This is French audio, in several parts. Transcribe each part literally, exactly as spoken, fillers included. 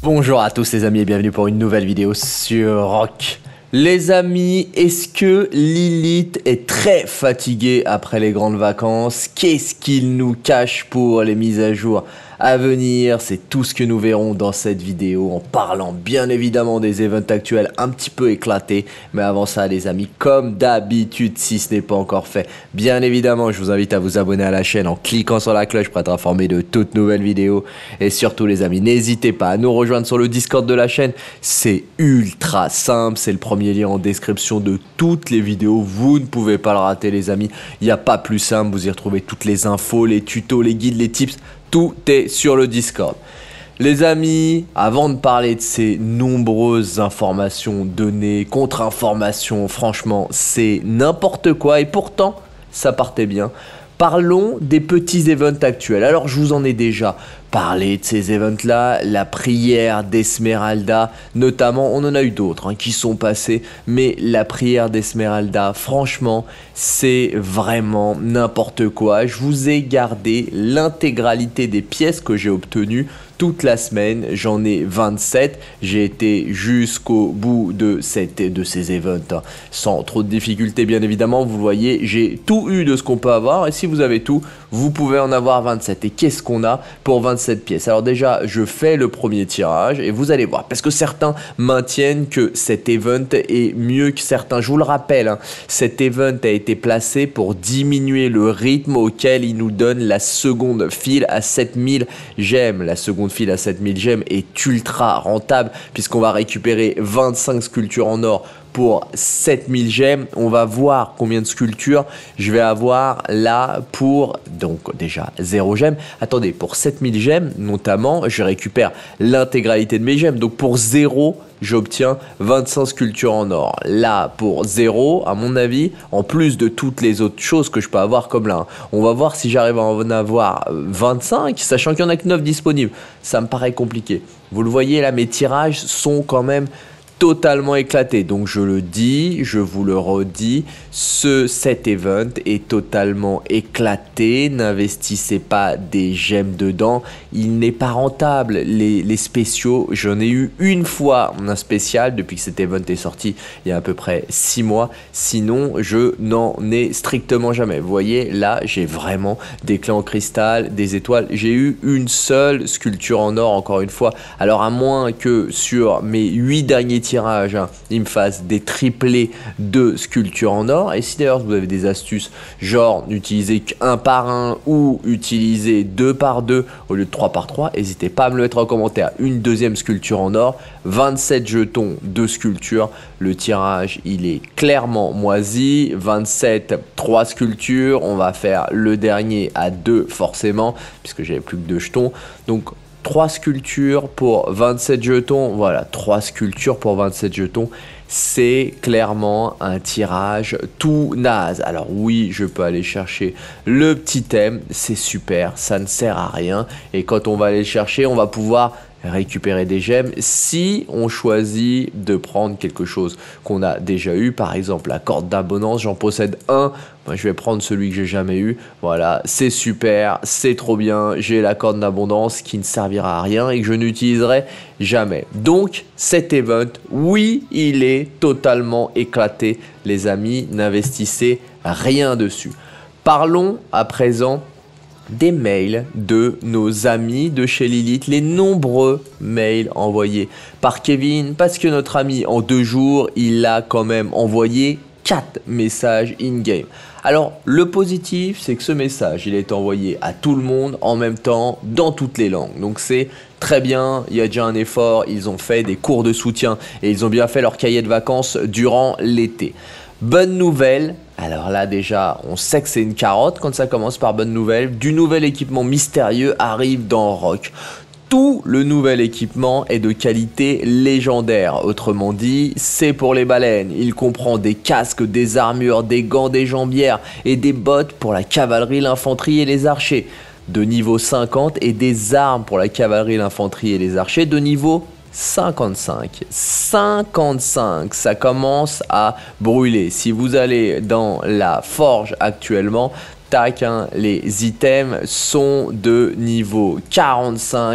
Bonjour à tous les amis et bienvenue pour une nouvelle vidéo sur Rock. Les amis, est-ce que Lilith est très fatigué après les grandes vacances? Qu'est-ce qu'il nous cache pour les mises à jour à venir? C'est tout ce que nous verrons dans cette vidéo en parlant bien évidemment des events actuels un petit peu éclatés. Mais avant ça les amis, comme d'habitude, si ce n'est pas encore fait, bien évidemment je vous invite à vous abonner à la chaîne en cliquant sur la cloche pour être informé de toutes nouvelles vidéos. Et surtout les amis, n'hésitez pas à nous rejoindre sur le Discord de la chaîne, c'est ultra simple, c'est le premier lien en description de toutes les vidéos, vous ne pouvez pas le rater les amis, il n'y a pas plus simple, vous y retrouvez toutes les infos, les tutos, les guides, les tips, tout est sur le Discord. Les amis, avant de parler de ces nombreuses informations, données, contre-informations, franchement c'est n'importe quoi et pourtant ça partait bien. Parlons des petits events actuels. Alors je vous en ai déjà parlé de ces events là, la prière d'Esmeralda notamment, on en a eu d'autres hein, qui sont passés, mais la prière d'Esmeralda, franchement c'est vraiment n'importe quoi. Je vous ai gardé l'intégralité des pièces que j'ai obtenues toute la semaine, j'en ai vingt-sept, j'ai été jusqu'au bout de, cette, de ces events, hein, sans trop de difficultés bien évidemment, vous voyez, j'ai tout eu de ce qu'on peut avoir, et si vous avez tout, vous pouvez en avoir vingt-sept, et qu'est-ce qu'on a pour vingt-sept pièces? Alors déjà, je fais le premier tirage, et vous allez voir, parce que certains maintiennent que cet event est mieux que certains, je vous le rappelle, hein, cet event a été placé pour diminuer le rythme auquel il nous donne la seconde file à sept mille gemmes, la seconde file à sept mille gemmes est ultra rentable puisqu'on va récupérer vingt-cinq sculptures en or pour sept mille gemmes. On va voir combien de sculptures je vais avoir là pour, donc déjà zéro gemme. Attendez, pour sept mille gemmes notamment, je récupère l'intégralité de mes gemmes. Donc pour zéro, j'obtiens vingt-cinq sculptures en or. Là, pour zéro, à mon avis, en plus de toutes les autres choses que je peux avoir comme là, hein, on va voir si j'arrive à en avoir vingt-cinq, sachant qu'il n'y en a que neuf disponibles. Ça me paraît compliqué. Vous le voyez là, mes tirages sont quand même totalement éclaté, donc je le dis, je vous le redis, ce cet event est totalement éclaté, n'investissez pas des gemmes dedans, il n'est pas rentable, les, les spéciaux, j'en ai eu une fois un spécial depuis que cet event est sorti il y a à peu près six mois, sinon je n'en ai strictement jamais. Vous voyez là j'ai vraiment des clés en cristal, des étoiles, j'ai eu une seule sculpture en or encore une fois, alors à moins que sur mes huit derniers tirage, hein, il me fasse des triplés de sculptures en or. Et si d'ailleurs vous avez des astuces genre n'utiliser qu'un par un ou utiliser deux par deux au lieu de trois par trois, n'hésitez pas à me le mettre en commentaire. Une deuxième sculpture en or, vingt-sept jetons de sculpture, le tirage il est clairement moisi, vingt-sept, trois sculptures, on va faire le dernier à deux forcément puisque j'avais plus que deux jetons, donc trois sculptures pour vingt-sept jetons, voilà, trois sculptures pour vingt-sept jetons, c'est clairement un tirage tout naze. Alors oui, je peux aller chercher le petit thème, c'est super, ça ne sert à rien, et quand on va aller le chercher, on va pouvoir récupérer des gemmes si on choisit de prendre quelque chose qu'on a déjà eu, par exemple la corde d'abondance, j'en possède un, moi je vais prendre celui que j'ai jamais eu, voilà, c'est super, c'est trop bien, j'ai la corde d'abondance qui ne servira à rien et que je n'utiliserai jamais. Donc cet event, oui, il est totalement éclaté les amis, n'investissez rien dessus. Parlons à présent des mails de nos amis de chez Lilith, les nombreux mails envoyés par Kevin, parce que notre ami en deux jours, il a quand même envoyé quatre messages in-game. Alors le positif, c'est que ce message, il est envoyé à tout le monde en même temps, dans toutes les langues. Donc c'est très bien, il y a déjà un effort, ils ont fait des cours de soutien et ils ont bien fait leur cahier de vacances durant l'été. Bonne nouvelle, alors là déjà on sait que c'est une carotte quand ça commence par bonne nouvelle, du nouvel équipement mystérieux arrive dans Rock. Tout le nouvel équipement est de qualité légendaire, autrement dit c'est pour les baleines, il comprend des casques, des armures, des gants, des jambières et des bottes pour la cavalerie, l'infanterie et les archers de niveau cinquante et des armes pour la cavalerie, l'infanterie et les archers de niveau cinquante-cinq. cinquante-cinq, ça commence à brûler. Si vous allez dans la forge actuellement, tac, hein, les items sont de niveau quarante-cinq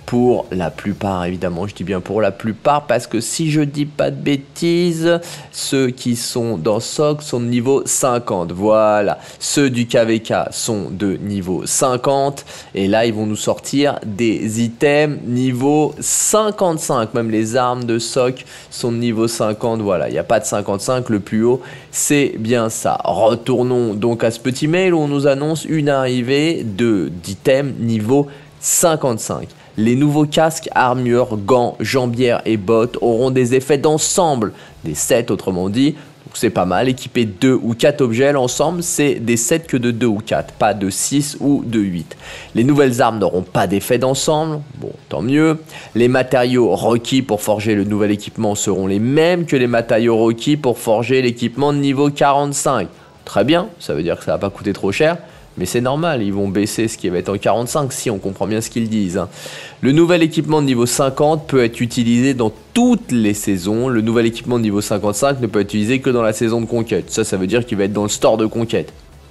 pour la plupart, évidemment, je dis bien pour la plupart, parce que si je dis pas de bêtises, ceux qui sont dans S O C sont de niveau cinquante, voilà. Ceux du K V K sont de niveau cinquante, et là, ils vont nous sortir des items niveau cinquante-cinq, même les armes de S O C sont de niveau cinquante, voilà, il n'y a pas de cinquante-cinq, le plus haut, c'est bien ça. Retournons donc à ce petit mail où on nous annonce une arrivée de d'items niveau cinquante-cinq. Les nouveaux casques, armures, gants, jambières et bottes auront des effets d'ensemble, des sets autrement dit. C'est pas mal, équipé de deux ou quatre objets, l'ensemble c'est des sets que de deux ou quatre, pas de six ou de huit. Les nouvelles armes n'auront pas d'effet d'ensemble, bon tant mieux. Les matériaux requis pour forger le nouvel équipement seront les mêmes que les matériaux requis pour forger l'équipement de niveau quarante-cinq. Très bien, ça veut dire que ça va pas coûter trop cher. Mais c'est normal, ils vont baisser ce qui va être en quarante-cinq, si on comprend bien ce qu'ils disent. Hein. Le nouvel équipement de niveau cinquante peut être utilisé dans toutes les saisons. Le nouvel équipement de niveau cinquante-cinq ne peut être utilisé que dans la saison de conquête. Ça, ça veut dire qu'il va être dans le store de conquête.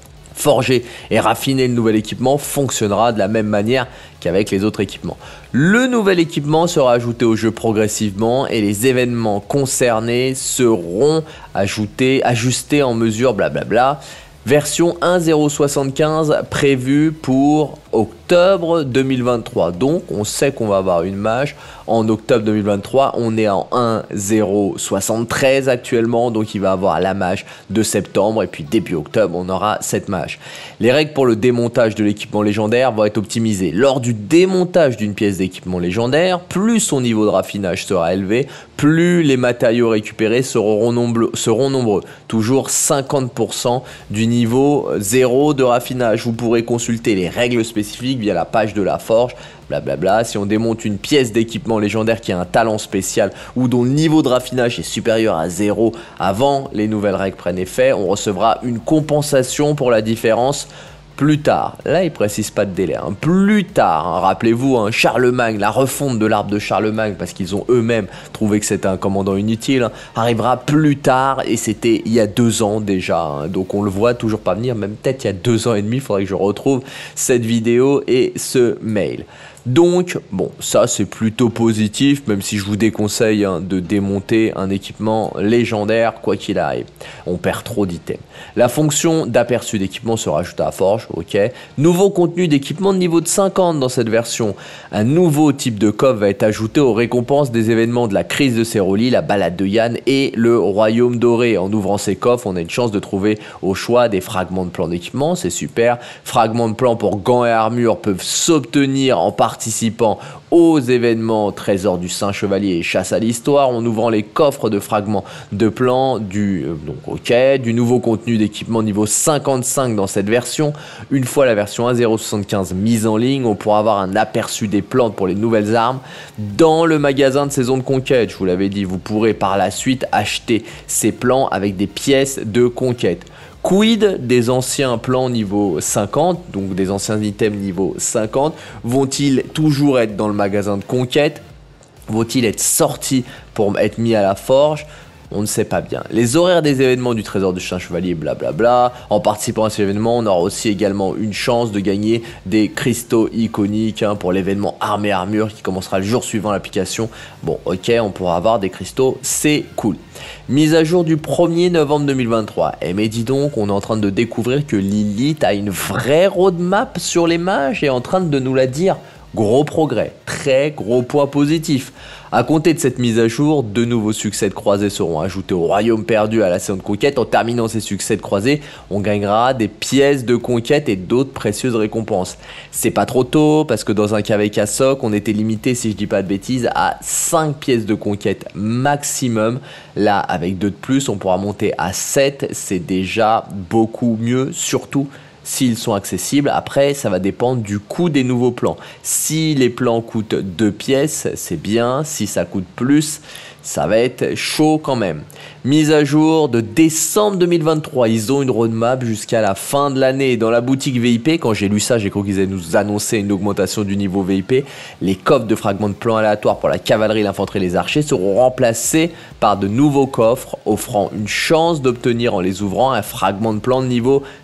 Forger et raffiner le nouvel équipement fonctionnera de la même manière qu'avec les autres équipements. Le nouvel équipement sera ajouté au jeu progressivement et les événements concernés seront ajoutés, ajustés en mesure blablabla. Version un point zéro soixante-quinze prévue pour octobre deux mille vingt-trois. Donc on sait qu'on va avoir une mage en octobre deux mille vingt-trois. On est en un point zéro soixante-treize actuellement. Donc il va avoir la mage de septembre. Et puis début octobre, on aura cette mage. Les règles pour le démontage de l'équipement légendaire vont être optimisées. Lors du démontage d'une pièce d'équipement légendaire, plus son niveau de raffinage sera élevé, plus les matériaux récupérés seront nombreux. Seront nombreux. Toujours cinquante pour cent du niveau zéro de raffinage. Vous pourrez consulter les règles spécifiques via la page de la forge, blablabla. Si on démonte une pièce d'équipement légendaire qui a un talent spécial ou dont le niveau de raffinage est supérieur à zéro avant les nouvelles règles prennent effet, on recevra une compensation pour la différence plus tard. Là, il précise pas de délai. Hein. Plus tard, hein. Rappelez-vous, hein, Charlemagne, la refonte de l'arbre de Charlemagne, parce qu'ils ont eux-mêmes trouvé que c'était un commandant inutile, hein, arrivera plus tard, et c'était il y a deux ans déjà. Hein. Donc on le voit toujours pas venir, même peut-être il y a deux ans et demi, il faudrait que je retrouve cette vidéo et ce mail. Donc, bon, ça c'est plutôt positif, même si je vous déconseille hein, de démonter un équipement légendaire, quoi qu'il arrive. On perd trop d'items. La fonction d'aperçu d'équipement sera ajoutée à Forge, ok. Nouveau contenu d'équipement de niveau de cinquante dans cette version. Un nouveau type de coffre va être ajouté aux récompenses des événements de la crise de Céroli, la balade de Yann et le royaume doré. En ouvrant ces coffres, on a une chance de trouver au choix des fragments de plans d'équipement, c'est super. Fragments de plans pour gants et armures peuvent s'obtenir en partie participant aux événements Trésor du Saint Chevalier et Chasse à l'Histoire en ouvrant les coffres de fragments de plans du, euh, donc, okay, du nouveau contenu d'équipement niveau cinquante-cinq dans cette version. Une fois la version un point zéro soixante-quinze mise en ligne, on pourra avoir un aperçu des plans pour les nouvelles armes dans le magasin de saison de conquête. Je vous l'avais dit, vous pourrez par la suite acheter ces plans avec des pièces de conquête. Quid des anciens plans niveau cinquante, donc des anciens items niveau cinquante, vont-ils toujours être dans le magasin de conquête? Vont-ils être sortis pour être mis à la forge? On ne sait pas bien. Les horaires des événements du Trésor du Saint Chevalier, blablabla. En participant à ces événements, on aura aussi également une chance de gagner des cristaux iconiques hein, pour l'événement Armée Armure qui commencera le jour suivant l'application. Bon, ok, on pourra avoir des cristaux, c'est cool. Mise à jour du premier novembre deux mille vingt-trois. Et mais dis donc, on est en train de découvrir que Lilith a une vraie roadmap sur les mages et est en train de nous la dire. Gros progrès, très gros point positif. À compter de cette mise à jour, de nouveaux succès de croisée seront ajoutés au royaume perdu à la saison de conquête. En terminant ces succès de croisée, on gagnera des pièces de conquête et d'autres précieuses récompenses. C'est pas trop tôt parce que dans un K V K S O C, on était limité, si je dis pas de bêtises, à cinq pièces de conquête maximum. Là, avec deux de plus, on pourra monter à sept. C'est déjà beaucoup mieux, surtout s'ils sont accessibles. Après, ça va dépendre du coût des nouveaux plans. Si les plans coûtent deux pièces, c'est bien. Si ça coûte plus, ça va être chaud quand même. Mise à jour de décembre deux mille vingt-trois. Ils ont une roadmap jusqu'à la fin de l'année. Dans la boutique V I P, quand j'ai lu ça, j'ai cru qu'ils allaient nous annoncer une augmentation du niveau V I P. Les coffres de fragments de plans aléatoires pour la cavalerie, l'infanterie et les archers seront remplacés par de nouveaux coffres offrant une chance d'obtenir en les ouvrant un fragment de plan de niveau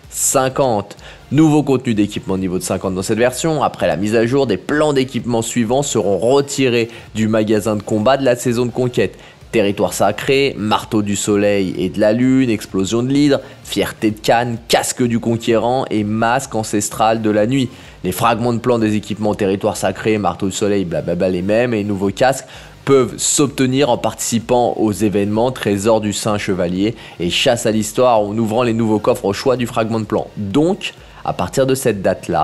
cinquante. Nouveau contenu d'équipement niveau de cinquante dans cette version. Après la mise à jour, des plans d'équipement suivants seront retirés du magasin de combat de la saison de conquête. Territoire sacré, marteau du soleil et de la lune, explosion de l'hydre, fierté de Cannes, casque du conquérant et masque ancestral de la nuit. Les fragments de plan des équipements territoire sacré, marteau du soleil, blablabla les mêmes, et les nouveaux casques peuvent s'obtenir en participant aux événements Trésor du Saint Chevalier et Chasse à l'Histoire en ouvrant les nouveaux coffres au choix du fragment de plan. Donc, à partir de cette date-là,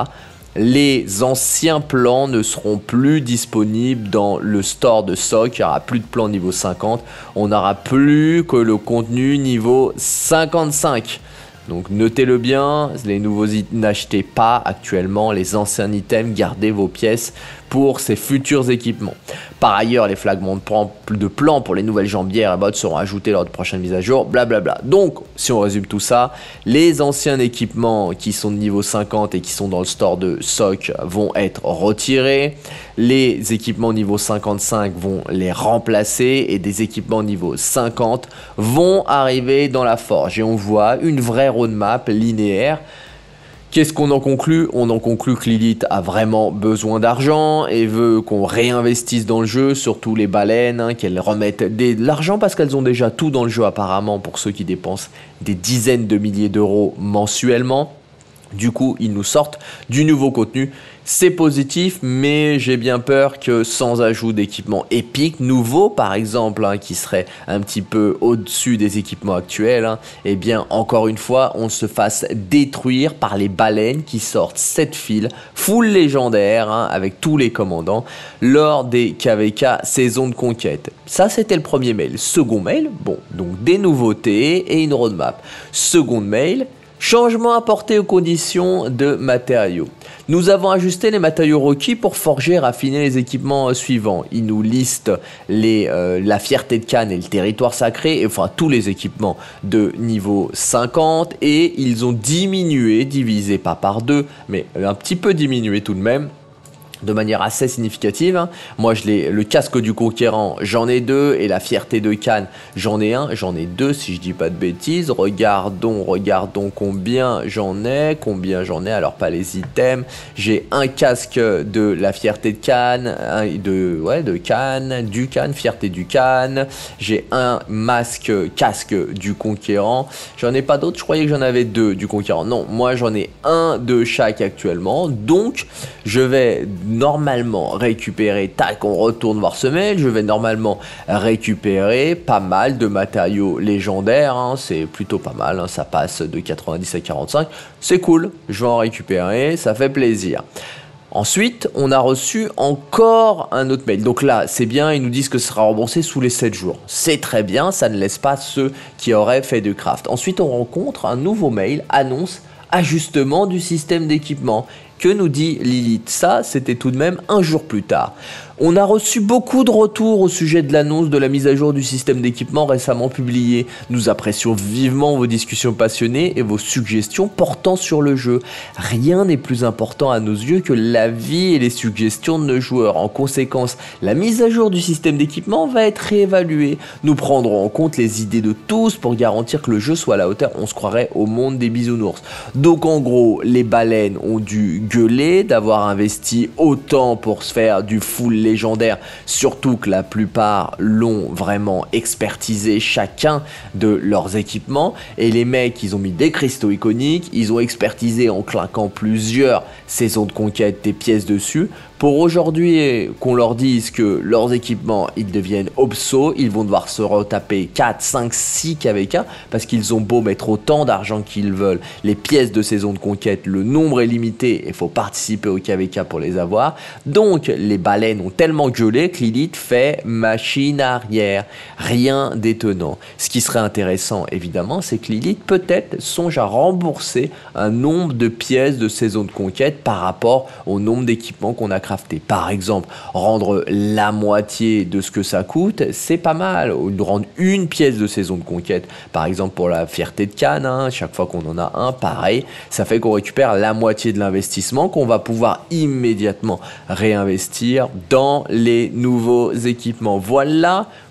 les anciens plans ne seront plus disponibles dans le store de S O C. Il n'y aura plus de plans niveau cinquante. On n'aura plus que le contenu niveau cinquante-cinq. Donc notez-le bien, les nouveaux items, n'achetez pas actuellement les anciens items, gardez vos pièces pour ces futurs équipements. Par ailleurs, les fragments de plan, de plan pour les nouvelles jambières et bottes seront ajoutés lors de prochaines mises à jour, blablabla. Donc, si on résume tout ça, les anciens équipements qui sont de niveau cinquante et qui sont dans le store de S O C vont être retirés. Les équipements niveau cinquante-cinq vont les remplacer et des équipements niveau cinquante vont arriver dans la forge. Et on voit une vraie roadmap linéaire. Qu'est-ce qu'on en conclut? On en conclut que Lilith a vraiment besoin d'argent et veut qu'on réinvestisse dans le jeu, surtout les baleines, hein, qu'elles remettent des, de l'argent parce qu'elles ont déjà tout dans le jeu apparemment pour ceux qui dépensent des dizaines de milliers d'euros mensuellement. Du coup, ils nous sortent du nouveau contenu. C'est positif, mais j'ai bien peur que sans ajout d'équipements épiques, nouveaux par exemple, hein, qui seraient un petit peu au-dessus des équipements actuels, hein, eh bien, encore une fois, on se fasse détruire par les baleines qui sortent sept fils, full légendaire, hein, avec tous les commandants, lors des K V K saison de conquête. Ça, c'était le premier mail. Second mail, bon, donc des nouveautés et une roadmap. Second mail, changement apporté aux conditions de matériaux. Nous avons ajusté les matériaux requis pour forger et raffiner les équipements suivants. Il nous liste les, euh, la fierté de Cannes et le territoire sacré, et, enfin tous les équipements de niveau cinquante, et ils ont diminué, divisé pas par deux, mais un petit peu diminué tout de même, de manière assez significative. Hein. Moi, je l'ai, le casque du conquérant, j'en ai deux, et la fierté de Cannes, j'en ai un, j'en ai deux, si je dis pas de bêtises. Regardons, regardons combien j'en ai, combien j'en ai, alors pas les items. J'ai un casque de la fierté de Cannes, un de, ouais, de Cannes, du Cannes, fierté du Cannes. J'ai un masque, casque du conquérant. J'en ai pas d'autres, je croyais que j'en avais deux du conquérant. Non, moi j'en ai un de chaque actuellement, donc je vais normalement récupérer, tac, on retourne voir ce mail, je vais normalement récupérer pas mal de matériaux légendaires, hein, c'est plutôt pas mal, hein, ça passe de quatre-vingt-dix à quarante-cinq, c'est cool, je vais en récupérer, ça fait plaisir. Ensuite, on a reçu encore un autre mail. Donc là, c'est bien, ils nous disent que ce sera remboursé sous les sept jours. C'est très bien, ça ne laisse pas ceux qui auraient fait de craft. Ensuite, on rencontre un nouveau mail, annonce ajustement du système d'équipement. Que nous dit Lilith? Ça, c'était tout de même un jour plus tard. On a reçu beaucoup de retours au sujet de l'annonce de la mise à jour du système d'équipement récemment publié. Nous apprécions vivement vos discussions passionnées et vos suggestions portant sur le jeu. Rien n'est plus important à nos yeux que l'avis et les suggestions de nos joueurs. En conséquence, la mise à jour du système d'équipement va être réévaluée. Nous prendrons en compte les idées de tous pour garantir que le jeu soit à la hauteur. On se croirait au monde des bisounours. Donc en gros, les baleines ont dû gueuler d'avoir investi autant pour se faire du full légendaire, surtout que la plupart l'ont vraiment expertisé chacun de leurs équipements, et les mecs ils ont mis des cristaux iconiques, ils ont expertisé en claquant plusieurs saisons de conquête des pièces dessus, pour aujourd'hui qu'on leur dise que leurs équipements ils deviennent obsos, ils vont devoir se retaper quatre, cinq, six K V K parce qu'ils ont beau mettre autant d'argent qu'ils veulent, les pièces de saison de conquête, le nombre est limité et il faut participer au K V K pour les avoir. Donc les baleines ont tellement gueulé que Lilith fait machine arrière, rien d'étonnant. Ce qui serait intéressant évidemment, c'est que Lilith peut-être songe à rembourser un nombre de pièces de saison de conquête par rapport au nombre d'équipements qu'on a crafté. Par exemple, rendre la moitié de ce que ça coûte, c'est pas mal. Ou de rendre une pièce de saison de conquête, par exemple pour la fierté de Cannes, hein, chaque fois qu'on en a un, pareil, ça fait qu'on récupère la moitié de l'investissement qu'on va pouvoir immédiatement réinvestir dans les nouveaux équipements. Voilà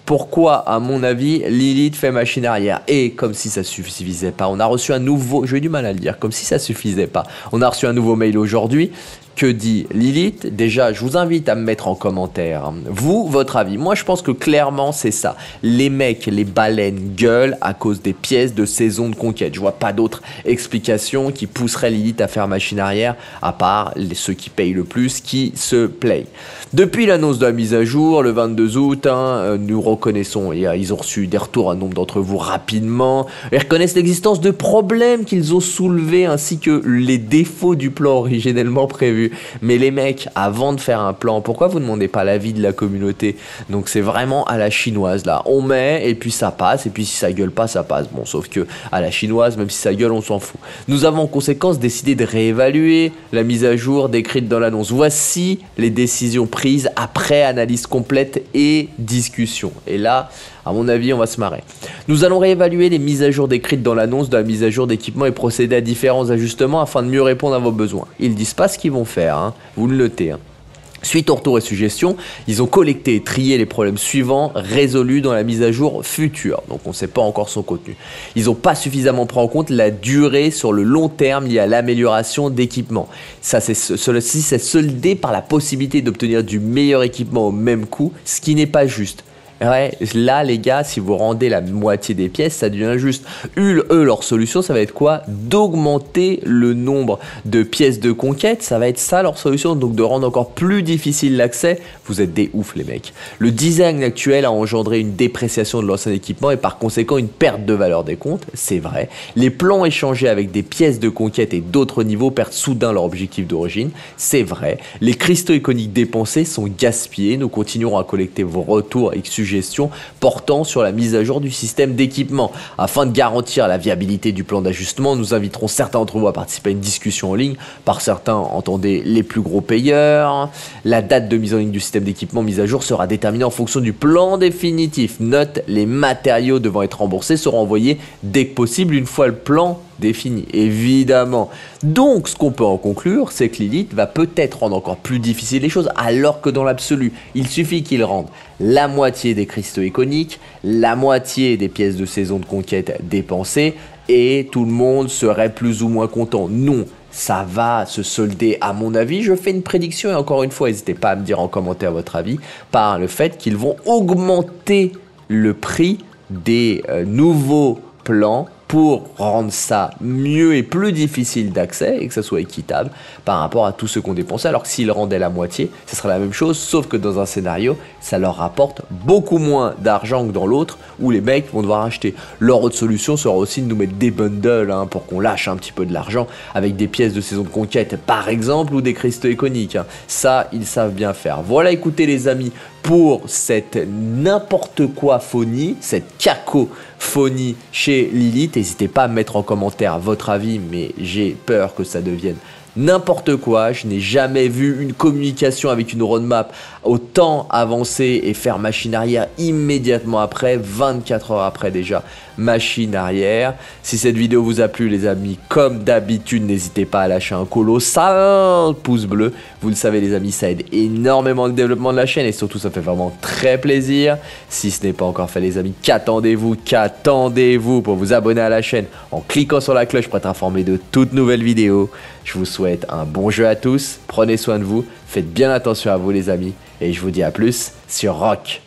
Pourquoi, à mon avis, Lilith fait machine arrière? Et comme si ça suffisait pas, on a reçu un nouveau... J'ai du mal à le dire, comme si ça suffisait pas. On a reçu un nouveau mail aujourd'hui. Que dit Lilith? Déjà, je vous invite à me mettre en commentaire, vous, votre avis. Moi, je pense que clairement, c'est ça. Les mecs, les baleines gueulent à cause des pièces de saison de conquête. Je vois pas d'autre explication qui pousserait Lilith à faire machine arrière, à part les, ceux qui payent le plus, qui se playent. Depuis l'annonce de la mise à jour, le vingt-deux août, hein, nous reconnaissons, et ils ont reçu des retours, un nombre d'entre vous rapidement, et reconnaissent l'existence de problèmes qu'ils ont soulevés, ainsi que les défauts du plan originellement prévu. Mais les mecs, avant de faire un plan, pourquoi vous ne demandez pas l'avis de la communauté? Donc c'est vraiment à la chinoise là. On met et puis ça passe, et puis si ça gueule pas, ça passe. Bon, sauf que à la chinoise, même si ça gueule, on s'en fout. Nous avons en conséquence décidé de réévaluer la mise à jour décrite dans l'annonce. Voici les décisions prises après analyse complète et discussion. Et là, à mon avis, on va se marrer. Nous allons réévaluer les mises à jour décrites dans l'annonce de la mise à jour d'équipement et procéder à différents ajustements afin de mieux répondre à vos besoins. Ils disent pas ce qu'ils vont faire, hein. Vous le notez. Hein. Suite aux retours et suggestions, ils ont collecté et trié les problèmes suivants résolus dans la mise à jour future. Donc on ne sait pas encore son contenu. Ils n'ont pas suffisamment pris en compte la durée sur le long terme liée à l'amélioration d'équipement. Ça, c'est ceci s'est soldé par la possibilité d'obtenir du meilleur équipement au même coût, ce qui n'est pas juste. Ouais, là les gars, si vous rendez la moitié des pièces, ça devient injuste. Eux, eux, leur solution, ça va être quoi? D'augmenter le nombre de pièces de conquête, ça va être ça leur solution, donc de rendre encore plus difficile l'accès. Vous êtes des oufs les mecs. Le design actuel a engendré une dépréciation de l'ancien équipement et par conséquent une perte de valeur des comptes, c'est vrai. Les plans échangés avec des pièces de conquête et d'autres niveaux perdent soudain leur objectif d'origine, c'est vrai. Les cristaux iconiques dépensés sont gaspillés, nous continuerons à collecter vos retours et gestion portant sur la mise à jour du système d'équipement. Afin de garantir la viabilité du plan d'ajustement, nous inviterons certains d'entre vous à participer à une discussion en ligne. Par certains, entendez les plus gros payeurs. La date de mise en ligne du système d'équipement mise à jour sera déterminée en fonction du plan définitif. Note, les matériaux devant être remboursés seront envoyés dès que possible une fois le plan défini, évidemment. Donc, ce qu'on peut en conclure, c'est que Lilith va peut-être rendre encore plus difficile les choses, alors que dans l'absolu, il suffit qu'il rende la moitié des cristaux iconiques, la moitié des pièces de saison de conquête dépensées, et tout le monde serait plus ou moins content. Non, ça va se solder, à mon avis. Je fais une prédiction, et encore une fois, n'hésitez pas à me dire en commentaire votre avis, par le fait qu'ils vont augmenter le prix des euh, nouveaux plans pour rendre ça mieux et plus difficile d'accès et que ça soit équitable par rapport à tous ceux qui ont dépensé. Alors que s'ils rendaient la moitié, ce serait la même chose, sauf que dans un scénario, ça leur rapporte beaucoup moins d'argent que dans l'autre où les mecs vont devoir acheter. Leur autre solution sera aussi de nous mettre des bundles hein, pour qu'on lâche un petit peu de l'argent avec des pièces de saison de conquête par exemple ou des cristaux iconiques. Hein. Ça, ils savent bien faire. Voilà, écoutez les amis, pour cette n'importe quoi phonie, cette cacophonie chez Lilith. N'hésitez pas à mettre en commentaire votre avis, mais j'ai peur que ça devienne n'importe quoi. Je n'ai jamais vu une communication avec une roadmap autant avancée et faire machine arrière immédiatement après, vingt-quatre heures après déjà, machine arrière. Si cette vidéo vous a plu les amis, comme d'habitude, n'hésitez pas à lâcher un colossal pouce bleu. Vous le savez les amis, ça aide énormément le développement de la chaîne et surtout ça fait vraiment très plaisir. Si ce n'est pas encore fait les amis, qu'attendez-vous, qu'attendez-vous pour vous abonner à la chaîne en cliquant sur la cloche pour être informé de toutes nouvelles vidéos. Je vous souhaite un bon jeu à tous, prenez soin de vous, faites bien attention à vous les amis et je vous dis à plus sur Rock.